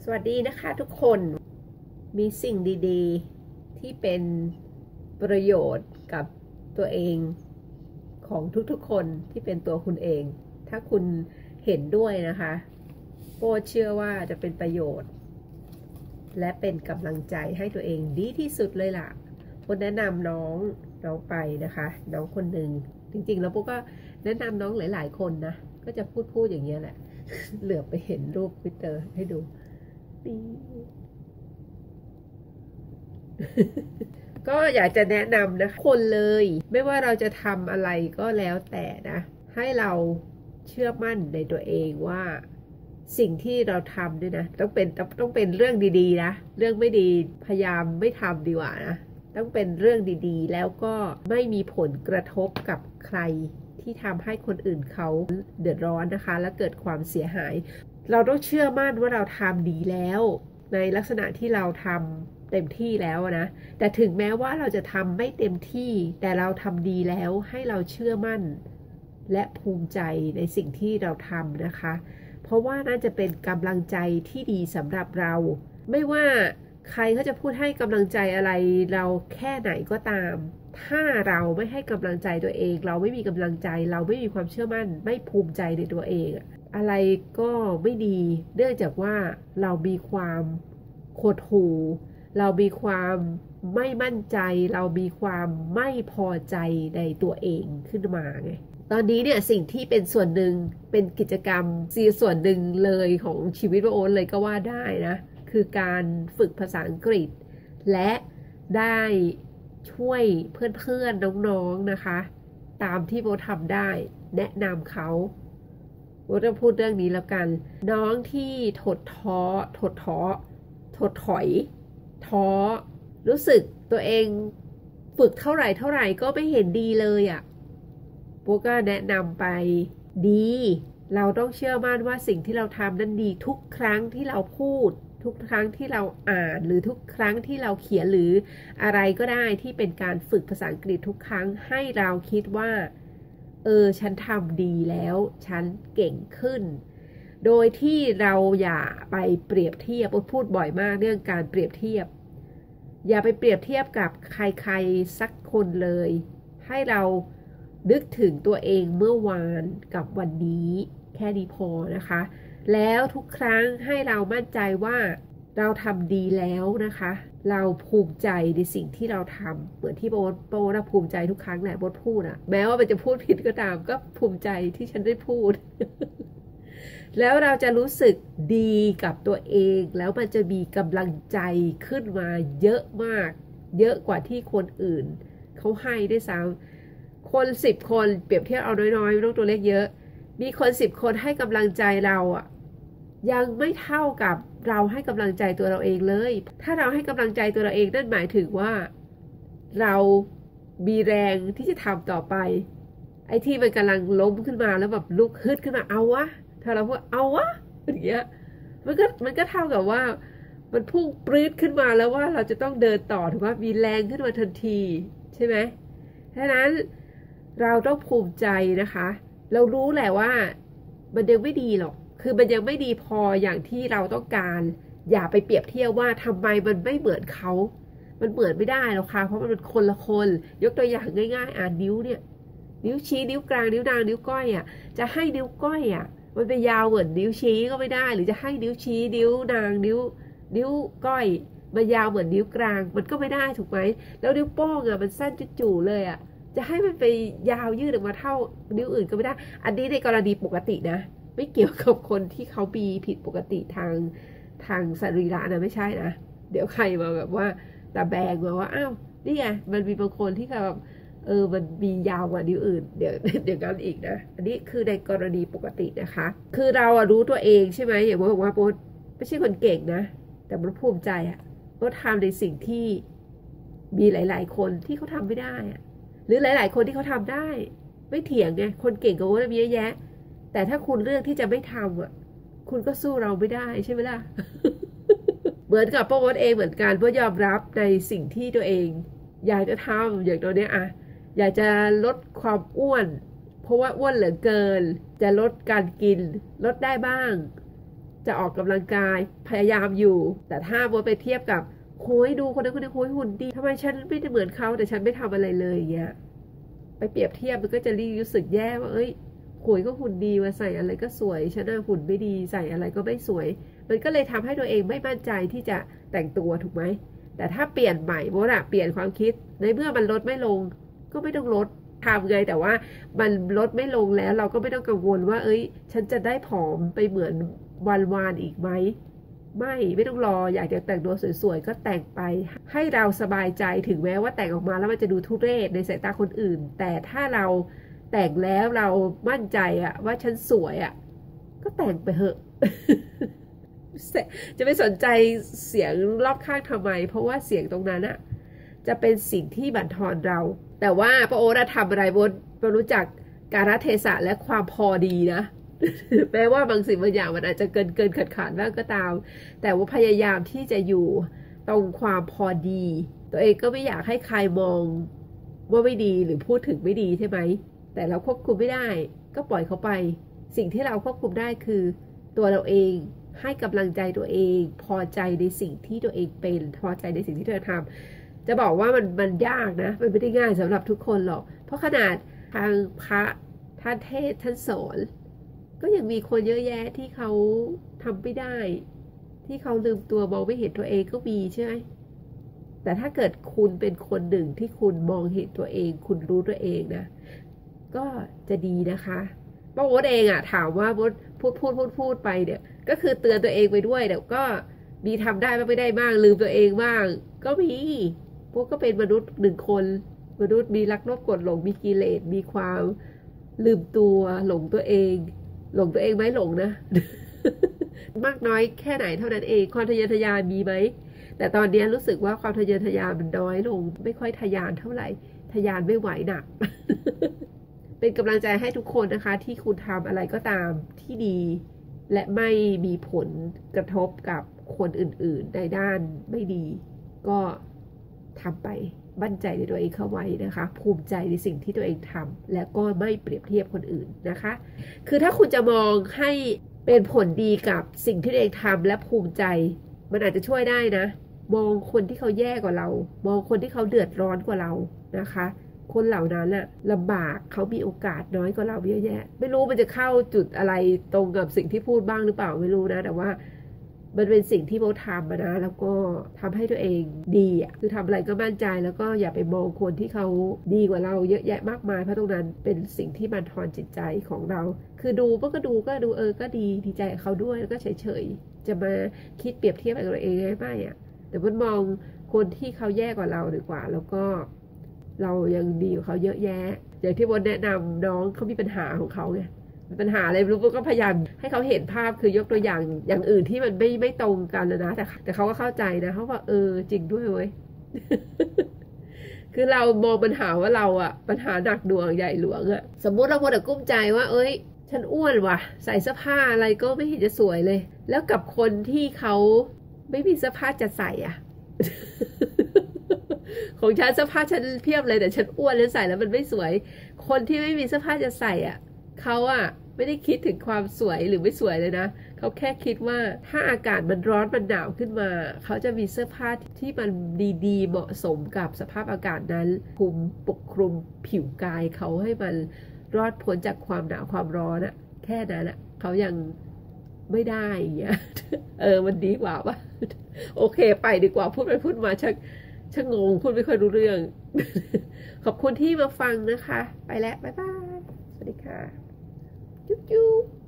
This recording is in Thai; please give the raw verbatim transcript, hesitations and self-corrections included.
สวัสดีนะคะทุกคนมีสิ่งดีๆที่เป็นประโยชน์กับตัวเองของทุกๆคนที่เป็นตัวคุณเองถ้าคุณเห็นด้วยนะคะโปรเชื่อว่าจะเป็นประโยชน์และเป็นกำลังใจให้ตัวเองดีที่สุดเลยล่ะโปรแนะนำน้องน้องไปนะคะน้องคนหนึ่งจริงๆแล้วโปรก็แนะนำน้องหลายๆคนนะก็จะพูดพูดอย่างเงี้ยแหละเหลือไปเห็นรูปทวิตเตอร์ให้ดูก็อยากจะแนะนำนะคนเลยไม่ว่าเราจะทำอะไรก็แล้วแต่นะให้เราเชื่อมั่นในตัวเองว่าสิ่งที่เราทำด้วยนะต้องเป็นต้องเป็นเรื่องดีๆนะเรื่องไม่ดีพยายามไม่ทำดีกว่านะต้องเป็นเรื่องดีๆแล้วก็ไม่มีผลกระทบกับใครที่ทำให้คนอื่นเขาเดือดร้อนนะคะและเกิดความเสียหายเราต้องเชื่อมั่นว่าเราทำดีแล้วในลักษณะที่เราทำเต็มที่แล้วนะแต่ถึงแม้ว่าเราจะทำไม่เต็มที่แต่เราทำดีแล้วให้เราเชื่อมั่นและภูมิใจในสิ่งที่เราทำนะคะเพราะว่าน่าจะเป็นกำลังใจที่ดีสำหรับเราไม่ว่าใครเขาจะพูดให้กำลังใจอะไรเราแค่ไหนก็ตามถ้าเราไม่ให้กำลังใจตัวเองเราไม่มีกำลังใจเราไม่มีความเชื่อมั่นไม่ภูมิใจในตัวเองอะไรก็ไม่ดีเนื่องจากว่าเรามีความหดหู่เรามีความไม่มั่นใจเรามีความไม่พอใจในตัวเองขึ้นมาไงตอนนี้เนี่ยสิ่งที่เป็นส่วนหนึ่งเป็นกิจกรรมซีส่วนหนึ่งเลยของชีวิตโอ๊ตเลยก็ว่าได้นะคือการฝึกภาษาอังกฤษและได้ช่วยเพื่อนๆน้องๆนะคะตามที่โบทำได้แนะนำเขาโบจะพูดเรื่องนี้แล้วกันน้องที่ถดท้อถดท้อถดถอยท้อรู้สึกตัวเองฝึกเท่าไหร่เท่าไหร่ก็ไม่เห็นดีเลยอ่ะโบก็แนะนำไปดีเราต้องเชื่อมั่นว่าสิ่งที่เราทำนั้นดีทุกครั้งที่เราพูดทุกครั้งที่เราอ่านหรือทุกครั้งที่เราเขียนหรืออะไรก็ได้ที่เป็นการฝึกภาษาอังกฤษทุกครั้งให้เราคิดว่าเออฉันทำดีแล้วฉันเก่งขึ้นโดยที่เราอย่าไปเปรียบเทียบพูดบ่อยมากเรื่องการเปรียบเทียบอย่าไปเปรียบเทียบกับใครๆสักคนเลยให้เรานึกถึงตัวเองเมื่อวานกับวันนี้แค่นี้พอนะคะแล้วทุกครั้งให้เรามั่นใจว่าเราทำดีแล้วนะคะเราภูมิใจในสิ่งที่เราทำเหมือนที่โบทโบทภูมิใจทุกครั้งแหละโบทพูดอะแม้ว่ามันจะพูดผิดก็ตามก็ภูมิใจที่ฉันได้พูด แล้วเราจะรู้สึกดีกับตัวเองแล้วมันจะมีกำลังใจขึ้นมาเยอะมากเยอะกว่าที่คนอื่นเขาให้ด้วยซ้ำคนสิบคนเปรียบเทียบเอาน้อยๆไม่ต้องตัวเลขเยอะมีคนสิบคนให้กำลังใจเราอ่ะยังไม่เท่ากับเราให้กำลังใจตัวเราเองเลยถ้าเราให้กำลังใจตัวเราเองนั่นหมายถึงว่าเรามีแรงที่จะทำต่อไปไอ้ที่มันกำลังล้มขึ้นมาแล้วแบบลุกฮึดขึ้นมาเอาวะถ้าเราพูดเอาวะอย่างเงี้ยมันก็มันก็เท่ากับว่ามันพุ่งปรี๊ดขึ้นมาแล้วว่าเราจะต้องเดินต่อถือว่ามีแรงขึ้นมาทันทีใช่ไหมฉะนั้นเราต้องภูมิใจนะคะเรารู้แหละว่ามันยังไม่ดีหรอกคือมันยังไม่ดีพออย่างที่เราต้องการอย่าไปเปรียบเทียบว่าทำไมมันไม่เหมือนเขามันเหมือนไม่ได้หรอกค่ะเพราะมันเป็นคนละคนยกตัวอย่างง่ายๆอ่านนิ้วเนี่ยนิ้วชี้นิ้วกลางนิ้วนางนิ้วก้อยอ่ะจะให้นิ้วก้อยอ่ะมันไปยาวเหมือนนิ้วชี้ก็ไม่ได้หรือจะให้นิ้วชี้นิ้วนางนิ้วนิ้วก้อยมันยาวเหมือนนิ้วกลางมันก็ไม่ได้ถูกไหมแล้วนิ้วโป้งอ่ะมันสั้นจู่ๆเลยอ่ะจะให้มันไปยาวยืดออกมาเท่านิ้วอื่นก็ไม่ได้อันนี้ในกรณีปกตินะไม่เกี่ยวกับคนที่เขามีผิดปกติทางทางสรีระนะไม่ใช่นะเดี๋ยวใครมาแบบว่าตาแบงมาว่าอ้าวนี่ไงมันมีบางคนที่แบบเออมันมียาวกว่านิ้วอื่นเดี๋ยวเดี๋ยวกันอีกนะอันนี้คือในกรณีปกตินะคะคือเราอะรู้ตัวเองใช่ไหมอย่างว่าบอกว่าโบ๊ทไม่ใช่คนเก่งนะแต่โบ๊ทภูมิใจอะโบ๊ททำในสิ่งที่มีหลายๆคนที่เขาทำไม่ได้อะหรือหลายๆคนที่เขาทำได้ไม่เถียงไงคนเก่งกับโบ๊ทมีเยอะแยะแต่ถ้าคุณเลือกที่จะไม่ทำอ่ะคุณก็สู้เราไม่ได้ใช่ไหมล่ะ เหมือนกับโบ๊ทเองเหมือนกันโบ๊ทยอมรับในสิ่งที่ตัวเองอยากจะทำอย่างตัวเนี้ยอะอยากจะลดความอ้วนเพราะว่าอ้วนเหลือเกินจะลดการกินลดได้บ้างจะออกกำลังกายพยายามอยู่แต่ถ้าโบไปเทียบกับโอ้ยดูคนนั้นคนนี้โอ้ยหุ่นดีทำไมฉันไม่ได้เหมือนเขาแต่ฉันไม่ทำอะไรเลยอย่างเงี้ยไปเปรียบเทียบมันก็จะรู้สึกแย่ว่าเอ้ยโอยก็หุ่นดีมาใส่อะไรก็สวยฉันน่ะหุ่นไม่ดีใส่อะไรก็ไม่สวยมันก็เลยทำให้ตัวเองไม่มั่นใจที่จะแต่งตัวถูกไหมแต่ถ้าเปลี่ยนใหม่โบนะเปลี่ยนความคิดในเมื่อมันลดไม่ลงก็ไม่ต้องลดทำไงแต่ว่ามันลดไม่ลงแล้วเราก็ไม่ต้องกังวลว่าเอ้ยฉันจะได้ผอมไปเหมือนวันวานอีกไหมไม่ไม่ต้องรออยากจะแต่งตัวสวยๆก็แต่งไปให้เราสบายใจถึงแม้ว่าแต่งออกมาแล้วมันจะดูทุเรศในสายตาคนอื่นแต่ถ้าเราแต่งแล้วเรามั่นใจอะว่าฉันสวยอะก็แต่งไปเถอะ จะไม่สนใจเสียงรอบข้างทำไมเพราะว่าเสียงตรงนั้นอะจะเป็นสิ่งที่บั่นทอนเราแต่ว่าพระโอ๊ตทำอะไรบนรู้จักกาลเทศะและความพอดีนะแม้ว่าบางสิ่งบางอย่างมันอาจจะเกินเกินขาดขาดบ้างก็ตามแต่ว่าพยายามที่จะอยู่ตรงความพอดีตัวเองก็ไม่อยากให้ใครมองว่าไม่ดีหรือพูดถึงไม่ดีใช่ไหมแต่เราควบคุมไม่ได้ก็ปล่อยเขาไปสิ่งที่เราควบคุมได้คือตัวเราเองให้กำลังใจตัวเองพอใจในสิ่งที่ตัวเองเป็นพอใจในสิ่งที่ตัวเองทำจะบอกว่ามันมันยากนะมันไม่ได้ง่ายสำหรับทุกคนหรอกเพราะขนาดทางพระท่านเทศท่านสอนก็ยังมีคนเยอะแยะที่เขาทำไม่ได้ที่เขาลืมตัวมองไม่เห็นตัวเองก็มีใช่ไหมแต่ถ้าเกิดคุณเป็นคนหนึ่งที่คุณมองเห็นตัวเองคุณรู้ตัวเองนะก็จะดีนะคะป้าโอ๊ตเองอะถามว่าโอ๊ตพูดพูดพูดพูดไปเนี่ยก็คือเตือนตัวเองไปด้วยแต่ก็มีทำได้บ้างไม่ได้บ้างลืมตัวเองบ้างก็มีพวกก็เป็นมนุษย์หนึ่งคนมนุษย์มีรักโลภโกรธหลงมีกิเลสมีความลืมตัวหลงตัวเองหลงตัวเองไหมหลงนะ มากน้อยแค่ไหนเท่านั้นเองความทะเยอทะยานมีไหมแต่ตอนนี้รู้สึกว่าความทะเยอทะยานมันน้อยลงไม่ค่อยทะยานเท่าไหร่ทะยานไม่ไหวหนัก เป็นกำลังใจให้ทุกคนนะคะที่คุณทำอะไรก็ตามที่ดีและไม่มีผลกระทบกับคนอื่นๆในด้านไม่ดีก็ทำไปมั่นใจในตัวเองเข้าไว้นะคะภูมิใจในสิ่งที่ตัวเองทำและก็ไม่เปรียบเทียบคนอื่นนะคะคือถ้าคุณจะมองให้เป็นผลดีกับสิ่งที่ตัวเองทำและภูมิใจมันอาจจะช่วยได้นะมองคนที่เขาแย่กว่าเรามองคนที่เขาเดือดร้อนกว่าเรานะคะคนเหล่านั้นอะลำบากเขามีโอกาสน้อยกว่าเราเยอะแยะไม่รู้มันจะเข้าจุดอะไรตรงกับสิ่งที่พูดบ้างหรือเปล่าไม่รู้นะแต่ว่ามันเป็นสิ่งที่โบทำนะแล้วก็ทำให้ตัวเองดีอ่ะคือทำอะไรก็มั่นใจแล้วก็อย่าไปมองคนที่เขาดีกว่าเราเยอะแยะมากมายเพราะตรงนั้นเป็นสิ่งที่บั่นทอนจิตใจของเราคือดูก็ดูก็ดูเออก็ดีดีใจกับเขาด้วยแล้วก็เฉยๆจะมาคิดเปรียบเทียบกับตัวเองไม่อ่ะแต่มันมองคนที่เขาแย่กว่าเราดีกว่าแล้วก็เรายังดีกว่าเขาเยอะแยะอย่างที่โบแนะนำน้องเขามีปัญหาของเขาไงปัญหาอะไรรู้ก็พยายามให้เขาเห็นภาพคือยกตัวอย่างอย่างอื่นที่มันไม่ไม่ตรงกันนะแต่แต่เขาก็เข้าใจนะเขาว่าเออจริงด้วยเว้ย คือเรามองปัญหาว่าเราอะปัญหาหนักหน่วงใหญ่หลวงอะสมมุติเราควรจะกุ้มใจว่าเอ้ยฉันอ้วนว่ะใส่เสื้อผ้าอะไรก็ไม่เห็นจะสวยเลยแล้วกับคนที่เขาไม่มีเสื้อผ้าจะใส่อะ ของฉันเสื้อผ้าฉันเพียบเลยแต่ฉันอ้วนแล้วใส่แล้วมันไม่สวยคนที่ไม่มีเสื้อผ้าจะใส่อะเขาอะไม่ได้คิดถึงความสวยหรือไม่สวยเลยนะเขาแค่คิดว่าถ้าอากาศมันร้อนมันหนาวขึ้นมาเขาจะมีเสื้อผ้าที่มันดีๆเหมาะสมกับสภาพอากาศนั้นคลุมปกคลุมผิวกายเขาให้มันรอดพ้นจากความหนาวความร้อนอะแค่นั้นอะเขายังไม่ได้อย่างเงี้ยเออมันดีกว่าปะโอเคไปดีกว่าพูดไปพูดมาชักชักงงพูดไม่ค่อยรู้เรื่อง ขอบคุณที่มาฟังนะคะไปแล้วบ๊ายบายสวัสดีค่ะจุ๊บ